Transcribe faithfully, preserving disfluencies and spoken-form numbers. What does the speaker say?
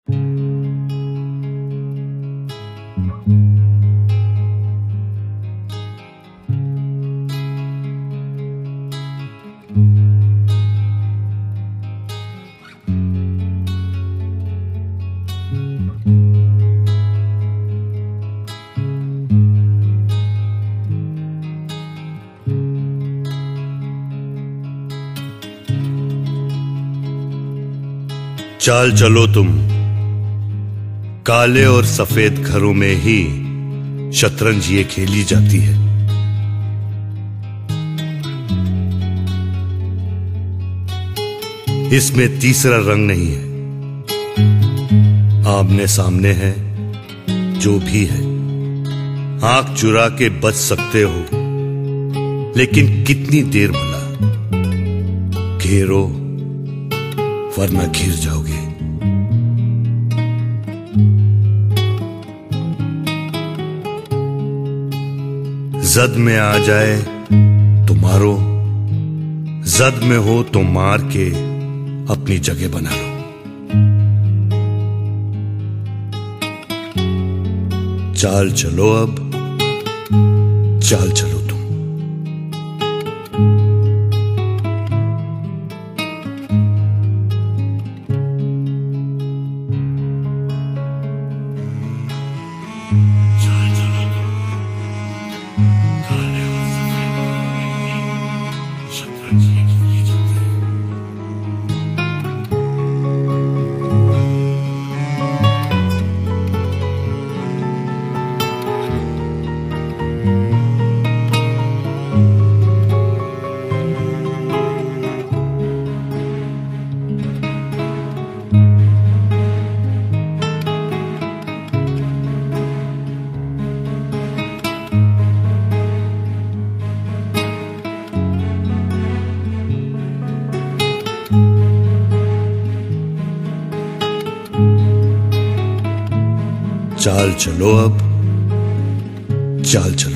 चाल चलो तुम, काले और सफेद घरों में ही शतरंज ये खेली जाती है। इसमें तीसरा रंग नहीं है, आमने सामने है, जो भी है। आंख चुरा के बच सकते हो, लेकिन कितनी देर भला? घेरो वरना घिर जाओगे। जद में आ जाए तो मारो, जद में हो तो मार के अपनी जगह बना लो। चाल चलो अब, चाल चलो तुम। चाल चलो अब, चाल चलो।